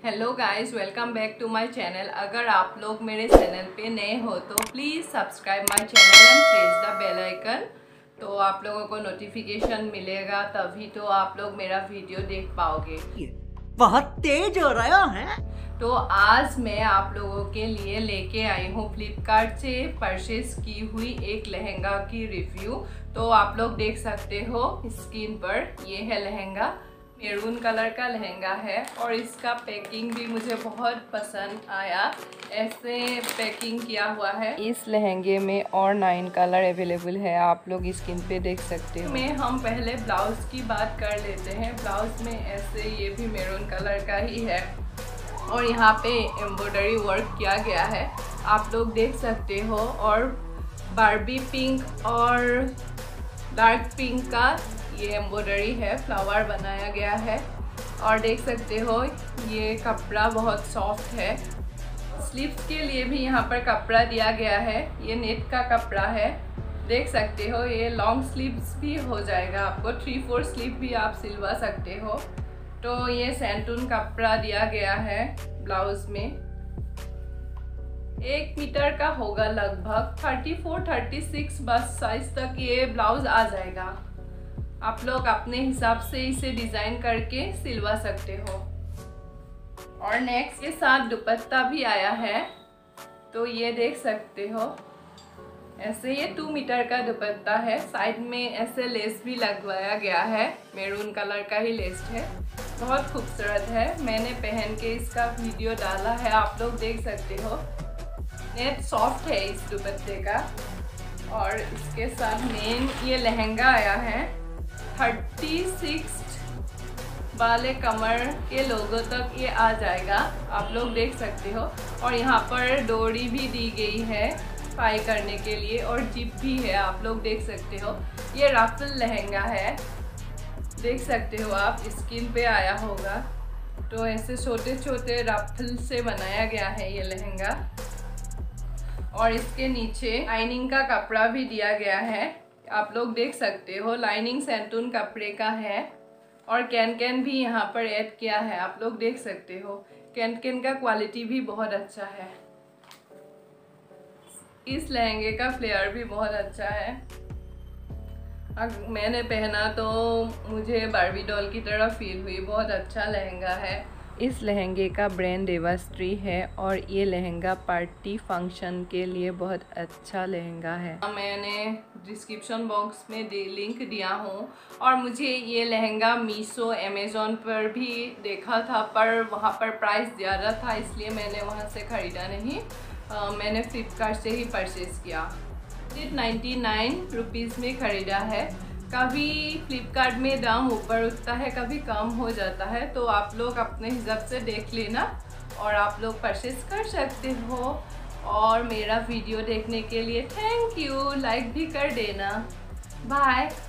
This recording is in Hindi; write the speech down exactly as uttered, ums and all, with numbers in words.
Hello guys, welcome back to my channel. अगर आप लोग मेरे चैनल पे नए हो तो please subscribe my channel and press the bell icon. तो आप लोगों को नोटिफिकेशन मिलेगा, तभी तो आप लोग मेरा वीडियो देख पाओगे। बहुत तेज हो रहा है। तो आज मैं आप लोगों के लिए लेके आई हूँ फ्लिपकार्ट से परचेज की हुई एक लहंगा की रिव्यू। तो आप लोग देख सकते हो स्क्रीन पर, ये है लहंगा। मेरून कलर का लहंगा है और इसका पैकिंग भी मुझे बहुत पसंद आया। ऐसे पैकिंग किया हुआ है। इस लहंगे में और नाइन कलर अवेलेबल है, आप लोग स्क्रीन पे देख सकते हो। में हम पहले ब्लाउज की बात कर लेते हैं। ब्लाउज में ऐसे ये भी मेरून कलर का ही है और यहाँ पे एम्ब्रॉयडरी वर्क किया गया है, आप लोग देख सकते हो। और बार्बी पिंक और डार्क पिंक का ये एम्ब्रॉयडरी है, फ्लावर बनाया गया है। और देख सकते हो ये कपड़ा बहुत सॉफ्ट है। स्लीव्स के लिए भी यहाँ पर कपड़ा दिया गया है, ये नेट का कपड़ा है। देख सकते हो ये लॉन्ग स्लीव्स भी हो जाएगा, आपको थ्री फोर स्लीव भी आप सिलवा सकते हो। तो ये सैंटून कपड़ा दिया गया है ब्लाउज में। एक मीटर का होगा लगभग, थर्टी फोर थर्टी सिक्स बस साइज तक ये ब्लाउज आ जाएगा। आप लोग अपने हिसाब से इसे डिजाइन करके सिलवा सकते हो। और नेक्स्ट के साथ दुपट्टा भी आया है, तो ये देख सकते हो। ऐसे ये टू मीटर का दुपट्टा है, साइड में ऐसे लेस भी लगवाया गया है, मेरून कलर का ही लेस है, बहुत खूबसूरत है। मैंने पहन के इसका वीडियो डाला है, आप लोग देख सकते हो। नेट सॉफ्ट है इस दुपट्टे का। और इसके साथ मेन ये लहंगा आया है, थर्टी सिक्स वाले कमर के लोगों तक ये आ जाएगा, आप लोग देख सकते हो। और यहाँ पर डोरी भी दी गई है पाई करने के लिए और जिप भी है, आप लोग देख सकते हो। ये रफल लहंगा है, देख सकते हो आप, स्किन पे आया होगा। तो ऐसे छोटे छोटे रफल से बनाया गया है ये लहंगा। और इसके नीचे लाइनिंग का कपड़ा भी दिया गया है, आप लोग देख सकते हो। लाइनिंग सैंटून कपड़े का है और कैन कैन भी यहाँ पर ऐड किया है, आप लोग देख सकते हो। कैन कैन का क्वालिटी भी बहुत अच्छा है। इस लहंगे का फ्लेयर भी बहुत अच्छा है। मैंने पहना तो मुझे बार्बी डॉल की तरह फील हुई, बहुत अच्छा लहंगा है। इस लहंगे का ब्रांड देवाश्री है और ये लहंगा पार्टी फंक्शन के लिए बहुत अच्छा लहंगा है। मैंने डिस्क्रिप्शन बॉक्स में दे लिंक दिया हूँ। और मुझे ये लहंगा मीशो अमेज़ॉन पर भी देखा था, पर वहाँ पर प्राइस ज़्यादा था, इसलिए मैंने वहाँ से ख़रीदा नहीं। आ, मैंने फ्लिपकार्ट से ही परचेज़ किया। नाइन्टी नाइन रुपीज़ में ख़रीदा है। कभी फ्लिपकार्ट में दाम ऊपर उठता है, कभी कम हो जाता है, तो आप लोग अपने हिसाब से देख लेना और आप लोग परचेज कर सकते हो। और मेरा वीडियो देखने के लिए थैंक यू, लाइक भी कर देना। बाय।